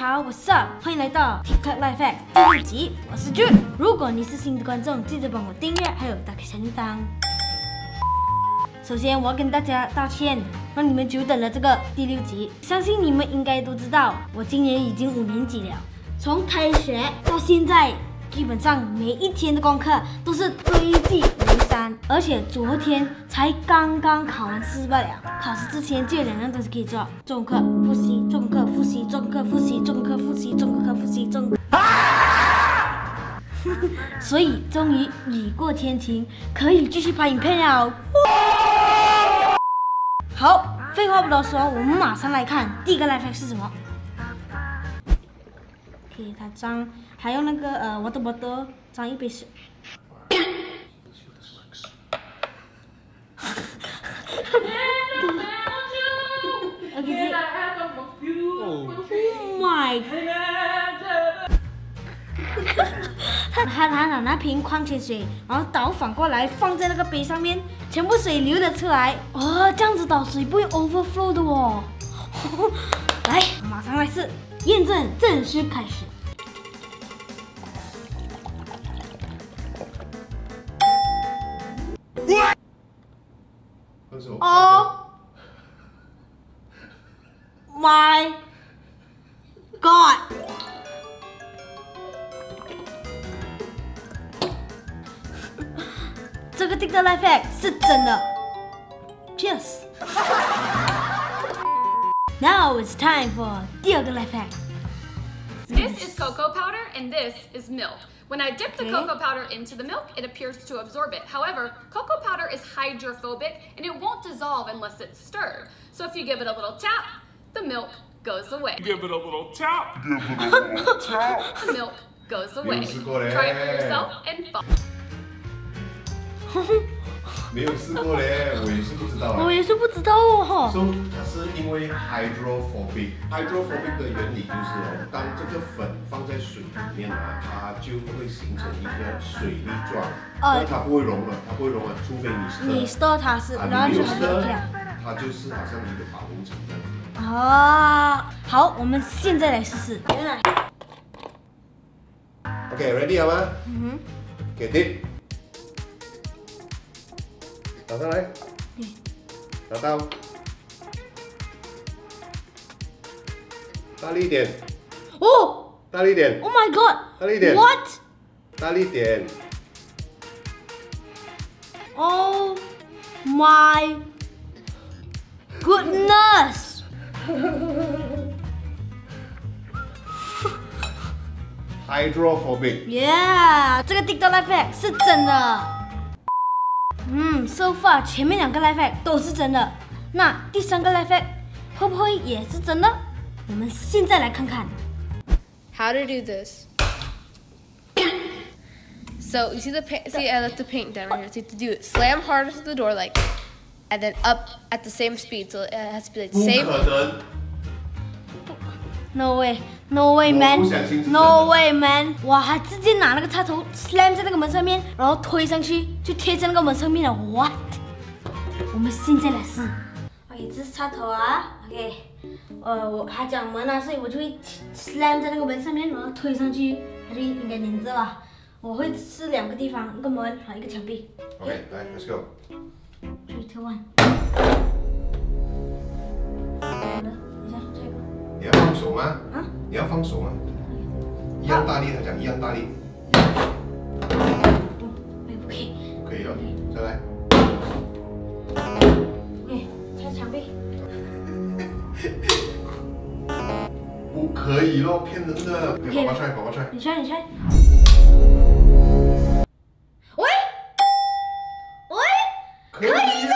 好 ，What's up？ 欢迎来到 TikTok Life Hack 第6集，我是 Jun。如果你是新的观众，记得帮我订阅，还有打开小铃铛。首先，我要跟大家道歉，让你们久等了这个第6集。相信你们应该都知道，我今年已经5年级了，从开学到现在。 基本上每一天的功课都是堆积如山，而且昨天才刚刚考完试罢了。考试之前就有2样东西可以做：重课复习、重课复习、重课复习、重课复习、重课复习、重课。所以终于雨过天晴，可以继续拍影片了。好，废话不多说，我们马上来看第一个 life hack 是什么。 给它装，还用那个water bottle 装一杯水。OK。Oh my！ 他拿那瓶矿泉水，然后倒反过来放在那个杯上面，全部水流了出来。哦，这样子倒水不会 overflow 的哦。来，马上来试。 验证正式开始。Oh my god！ 这个 TikTok Life Hack 是真的。Cheers！ Now it's time for 第2个 life hack. This is cocoa powder and this is milk. When I dip the cocoa powder into the milk, it appears to absorb it. However, cocoa powder is hydrophobic and it won't dissolve unless it's stirred. So if you give it a little tap, the milk goes away. Give it a little tap. The milk goes away. Try it for yourself and follow. 没有试过嘞，我也是不知道。 我也是不知道哦。 So 它是因为 hydrophobic 的原理就是哦，当这个粉放在水里面啊，它就会形成一个水粒状，那它不会溶了，除非你 stir 它是，然后就很漂它就是好像一个保护层这样子。 啊，好，我们现在来试试。 OK，ready 好吗？给 dip。 倒上来，拿刀，大力一点， 哦， 大力一点 ，Oh my God， 大力一点 ，What？ 大力一点 ，Oh my goodness！ hydrophobic。 Yeah， 这个 TikTok Life Hack 是真的。 so far 前面2个 life hack 都是真的，那第3个 life hack 会不会也是真的？我们现在来看看。 How to do this? So you see the paint? See, I left the paint down right here. So you have to do it. Slam hard into the door, like, and then up at the same speed. So it has to be like the same. 不可能 No way, no way, man! No way, man! 哇，还直接拿那个插头 slam 在那个门上面，然后推上去，就贴在那个门上面了。What？ 我们现在来试。OK， 这是插头啊。OK， 他讲门啊，所以我就会 slam 在那个门上面，然后推上去，它就应该粘着吧。我会试2个地方，一个门和一个墙壁。 OK， 来 ，Let's go。 3, 2, 1。好的，等一下，这个。 你要放手吗？ 啊？ 你要放手吗？一样大力，他讲一样大力。 不可以。 不可以了，再来。 OK， 拆墙壁。 不可以咯，骗人的。宝宝踹，宝宝踹。 你拆，你拆。喂，喂， 可以了。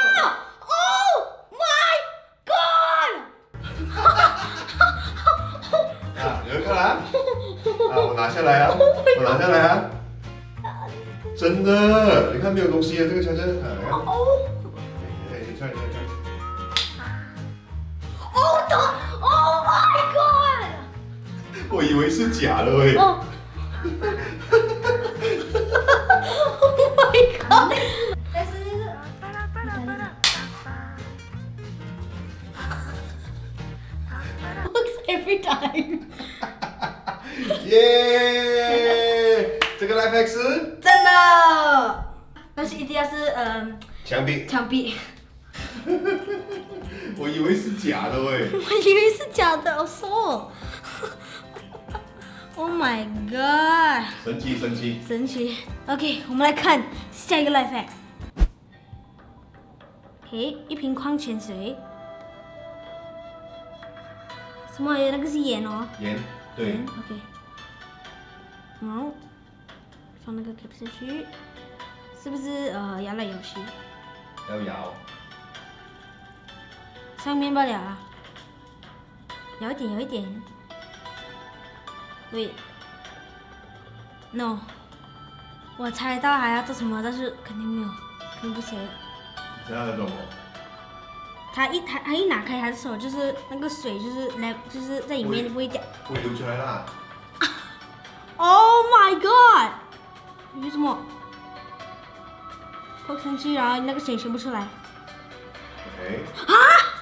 有人看啊！我拿下来啊！我拿下来啊！真的，你看没有东西啊，这个枪针。你踹，你踹，踹！ 哦的 ，Oh my God！ 我以为是假的喂。 Oh my God！ 再试一次。Works every time. 耶！这个 life hack 是真的，但是一定要是墙壁。 墙壁。 我以为是假的喂。 我以为是假的，我说。Oh my god！ 神奇神奇。 神奇。OK， 我们来看下一个 life hack。OK， 一瓶矿泉水。什么？那个是盐哦。 盐，对。 OK。然后放那个 cap 下去，是不是摇来摇去？ 要摇。 上面罢了啊。摇一点，摇一点。喂 ，No， 我猜到还要做什么，但是肯定没有，肯定不行。 这样的懂吗？ 他一拿开他的手，就是那个水就是在里面不会掉。 不会流出来啦。 Oh my god！ 为什么？扣上去，然后那个水全部出来。 OK。 啊！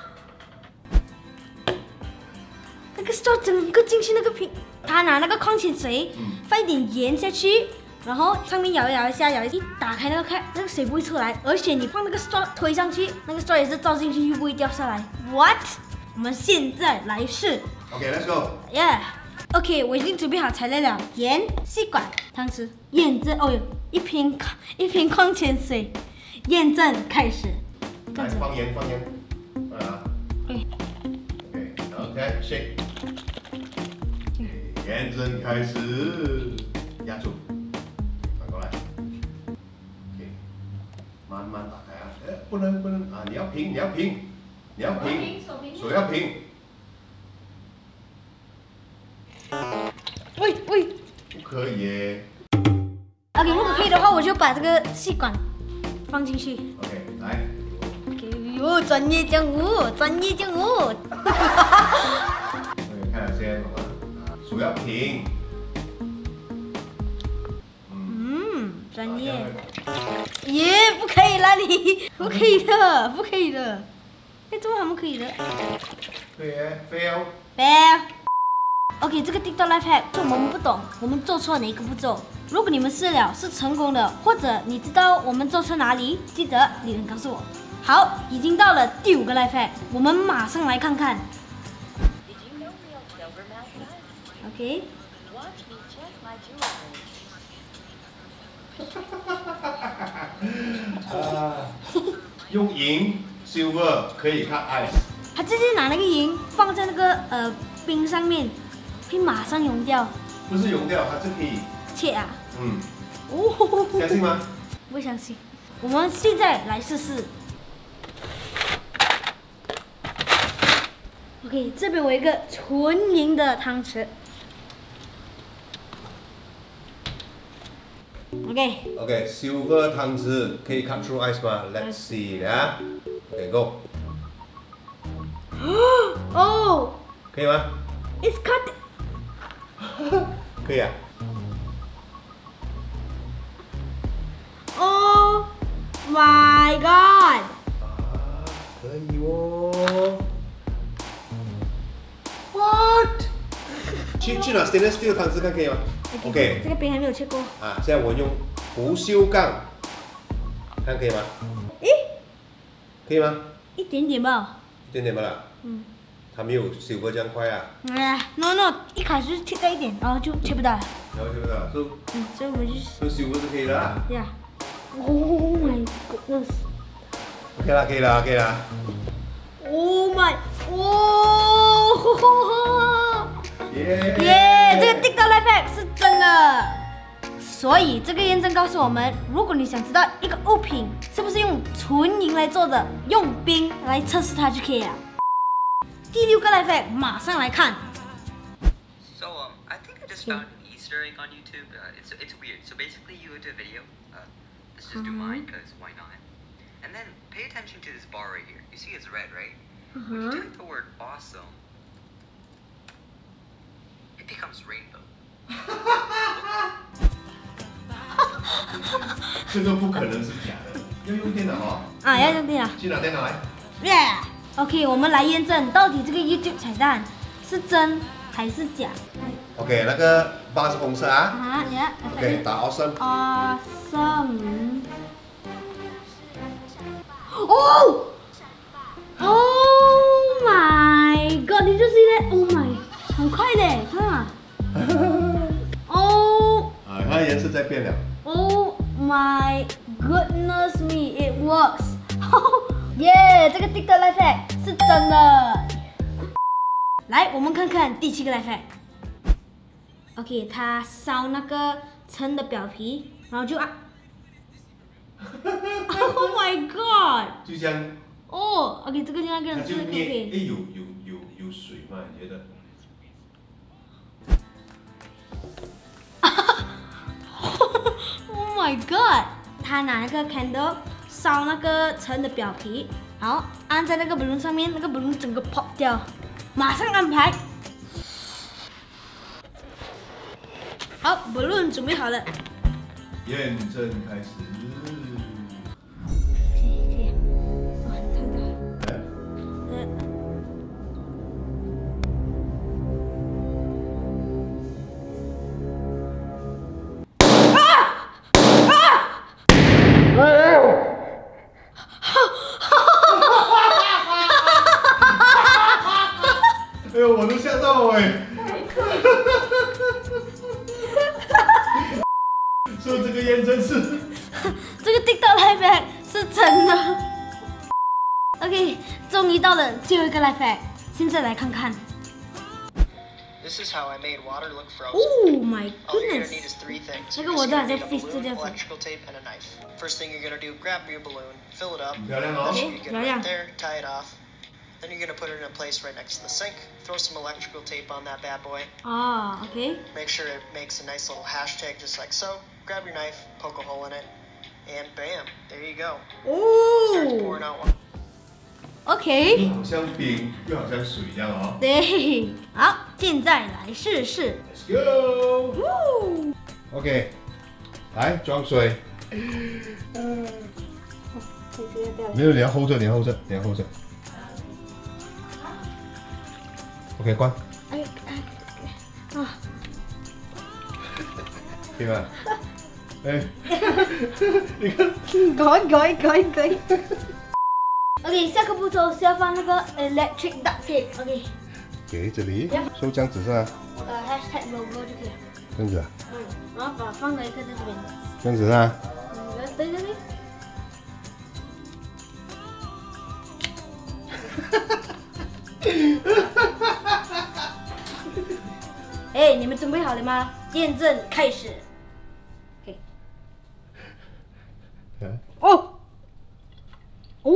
那个 straw 整个进去那个瓶，他拿那个矿泉水，放一点盐下去，然后上面摇一摇一下，一打开那个开，那个水不会出来，而且你放那个 straw 推上去，那个 straw 也是照进去，又不会掉下来。What？ 我们现在来试。 OK，let's go。 Yeah。OK， 我已经准备好材料了：盐、吸管、汤匙、验证。哦哟，一瓶矿泉水，验证开始。 来，放盐，放盐。啊。 对。 OK， shake。验证开始，压住，反过来。OK， 慢慢打开啊！不能啊！你要平，手要平。 喂， 不可以耶。 OK， 如果可以的话，我就把这个吸管放进去。 OK， 来。 哟，专业江湖。 OK， 看下先，手要平。 专业。耶，不可以啦你，不可以的。哎，怎么还不可以的？ 对耶 ，fail。 OK， 这个 TikTok life hack 就我们不懂，我们做错哪一个步骤？如果你们试了是成功的，或者你知道我们做错哪里，记得留言告诉我。好，已经到了第5个 life hack， 我们马上来看看。OK。 用银 silver 可以 cut ice。 他直接拿那个银放在那个冰上面，会马上溶掉。 不是溶掉，它是可以切啊。 哦。相信吗？ 不相信。我们现在来试试。OK， 这边我有一个纯银的汤匙。 OK， silver 汤匙可以 cut through ice 吗 ？Let's see 啊。OK go。 哦。 可以吗 ？It's cut。 可以啊。 Oh my god！ 可以哦。What？ 去拿 stainless steel 汤匙看可以吗 ？OK。 这个冰还没有切过。 啊，现在我用不锈钢，看可以吗？ 诶， 可以吗？ 一点点吧。 一点点吧啦。它没有silver这样快啊。 No， 一开始就切到一点，然后就切不到了。 然后切不到， 所以我们就用silver是可以的啦。 Oh my goodness。 可以啦。 Oh my， 哦，耶！这个 TikTok life hack 是真的，所以这个验证告诉我们，如果你想知道一个物品是不是用纯银来做的，用冰来测试它就可以了。第6个 life hack 马上来看。 So I think I just found an Easter egg on YouTube. It's weird. So basically, you go to a video. Let's just do mine, cause why not? And then pay attention to this bar right here. You see it's red, right? When you type the word awesome, it becomes rainbow. 这个不可能是假的，要用电脑哦。 要用电脑。 去拿电脑来。 OK， 我们来验证到底这个 YouTube 彩蛋是真还是假 OK， 那个八是红色啊。 啊呀 OK， 打 awesome。 Awesome。哦 ！Oh my god！ 你就是在 Oh my， 很快的，看啊。哦。 啊，它的颜色在变了。 Oh my goodness me! It works！ 耶，这个 TikTok life hack 是真的。来，我们看看第7个 life hack。OK， 他烧那个橙的表皮，然后就啊。Oh my god！ 就这样。 哦 ，OK， 这个另外一个人是它就捏， 可以。 有水吗？你觉得？ Oh my god！ 他拿那个 candle 烧那个橙的表皮，好按在那个 balloon 上面，那个 balloon 整个 pop 掉，马上安排。好 ，balloon 准备好了。 验证开始。 哇，太大。 哎呦，我都吓到哎！所以这个验证是这个 TikTok life hack 是真的。OK， 终于到了最后一个 life hack， 现在来看看。 This is how I made water look frozen. Oh my All you're gonna goodness！ need is 3 things. 那 You're 个 just 我都还 gonna 在 need a face 这 balloon, 样子。 electrical tape, and a knife. First thing you're gonna do, grab your balloon, fill it up. 漂亮哦。 That should be good 漂亮。 right there. Tie it off. Then you're gonna put it in a place right next to the sink. Throw some electrical tape on that bad boy. 啊 ，OK。 Make sure it makes a nice little hashtag just like so. Grab your knife, poke a hole in it, and bam, there you go. Starts 哦 pouring out water. ，OK。 好像冰，又好像水一样哦。 对，好，现在来试试。 Let's go。 呜 OK， 来装水。没有，你要 hold 着，你要 hold 着，你要 hold 着。OK， 关。 哎啊， 可以吗？哎，你看。 可以。OK， 下个步骤是要放那个 electric duct tape。OK， 给这里，收这样子是吧？ hashtag logo 就可以了。 这样子啊？ 然后放了一个在这边。 这样子啊？ 对。哎，你们准备好了吗？验证开始。OK。哦。哦。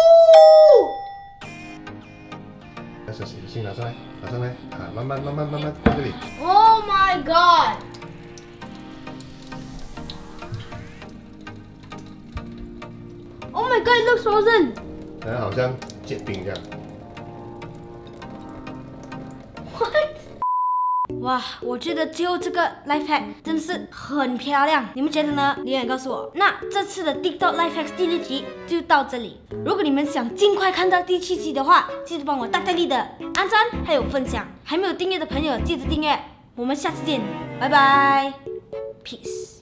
那是水先拿上来，拿上来啊，慢慢在这里。 Oh my god！ Oh my god! It looks frozen. 然后好像结冰这样。 What？ 哇，我觉得最后这个 life hack 真的是很漂亮，你们觉得呢？留言告诉我。那这次的 TikTok life hack 第6集就到这里。如果你们想尽快看到第7集的话，记得帮我大力的按赞还有分享。还没有订阅的朋友记得订阅。我们下次见，拜拜 ，peace。